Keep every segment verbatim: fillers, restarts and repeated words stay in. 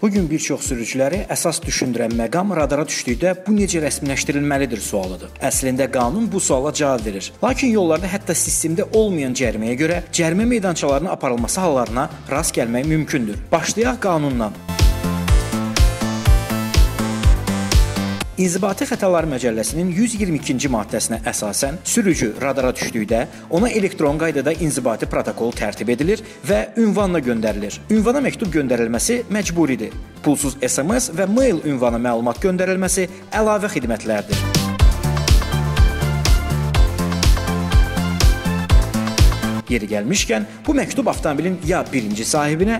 Bugün bir çox sürücüləri əsas düşündürən məqam radara düşdükdə bu necə rəsmiləşdirilməlidir sualıdır. Əslində qanun bu suala cavab verir. Lakin yollarda hətta sistemdə olmayan cəriməyə görə cərimə meydançalarının aparılması hallarına rast gəlmək mümkündür. Başlayaq qanundan. İnzibati Xətalar Məcəlləsinin yüz iyirmi ikinci maddəsinə əsasən sürücü radara düşdükdə ona elektron qaydada inzibati protokol tərtib edilir və ünvanla göndərilir. Ünvana məktub göndərilməsi məcburidir. Pulsuz S M S və mail ünvana məlumat göndərilməsi əlavə xidmətlərdir. Yeri gəlmişkən, bu məktub avtomobilin ya birinci sahibinə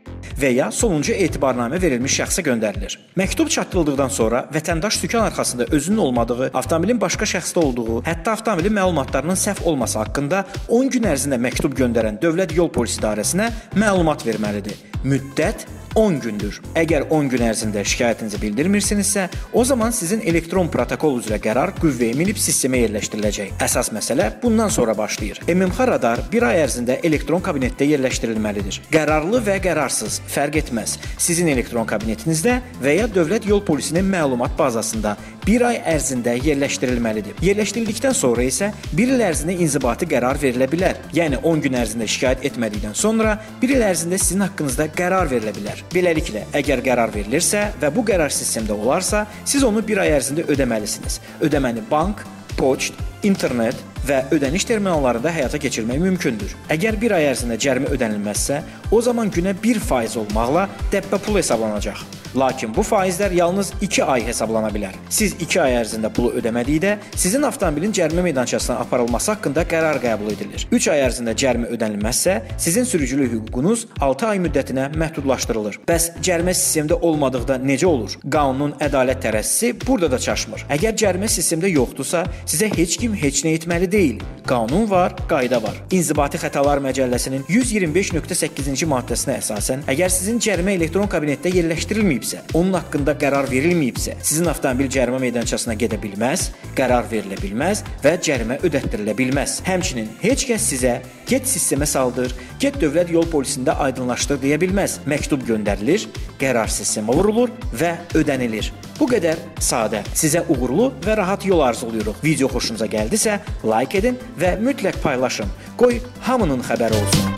və ya sonuncu etibarnamə verilmiş şəxsə göndərilir. Məktub çatdırıldıqdan sonra vətəndaş sükan arxasında özünün olmadığı, avtomobilin başqa şəxsdə olduğu, hətta avtomobilin məlumatlarının səhv olması haqqında on gün ərzində məktub göndərən Dövlət Yol Polisi İdarəsinə məlumat verməlidir. Müddət on gündür. Əgər on gün ərzində şikayətinizi bildirmirsinizsə, o zaman sizin elektron protokol üzrə qərar qüvvəyə minib sistemə yerləşdiriləcək. Əsas məsələ bundan sonra başlayır. M M X radar bir ay ərzində elektron kabinetdə yerləşdirilməlidir. Qərarlı və qərarsız fərq etməz. Sizin elektron kabinetinizdə və ya Dövlət Yol Polisinin məlumat bazasında bir ay ərzində yerləşdirilməlidir. Yerləşdirildikdən sonra isə bir il ərzində inzibati qərar verilə bilər. Yəni on gün ərzində şikayət etmədikdən sonra bir il ərzində sizin haqqınızda qərar verilə bilər. Beləliklə, əgər qərar verilirsə və bu qərar sistemdə olarsa, siz onu bir ay ərzində ödəməlisiniz. Ödəməni bank, poçt, internet və ödəniş terminallarında həyata keçirmək mümkündür. Əgər bir ay ərzində cərimə ödənilməzsə, o zaman günə bir faiz olmaqla dəbbə pul hesablanacaq. Lakin bu faizlər yalnız iki ay hesablana bilər. Siz iki ay ərzində pulu ödəmədikdə, sizin avtomobilin cərimə meydançasına aparılması haqqında qərar qəbul edilir. üç ay ərzində cərimə ödənilməzsə, sizin sürücülük hüququnuz altı ay müddətinə məhdudlaşdırılır. Bəs cərimə sistemdə olmadıqda necə olur? Qanunun ədalət tərəzzisi burada da çaşmır. Əgər cərimə sistemdə yoxdursa, sizə heç kim heç nə etməli deyil. Qanun var, qayda var. İnzibati Xətalar Məcəlləsinin yüz iyirmi beş nöqtə səkkizinci maddəsinə əsasən, əgər sizin cərimə elektron kabinetdə yerləşdirilməyibsə, onun haqqında qərar verilməyibsə, sizin avtomobil cərimə meydançasına gedə bilməz, qərar verilə bilməz və cərimə ödətdirilə bilməz. Həmçinin heç kəs sizə get sistemə saldır, get Dövlət Yol Polisində aydınlaşdır deyə bilməz. Məktub göndərilir, qərar sistemə vurulur və ödənilir. Bu qədər sadə. Sizə uğurlu və rahat yol arzuluyuruq. Video xoşunuza gəldisə, like edin və mütləq paylaşın. Qoy hamının xəbəri olsun.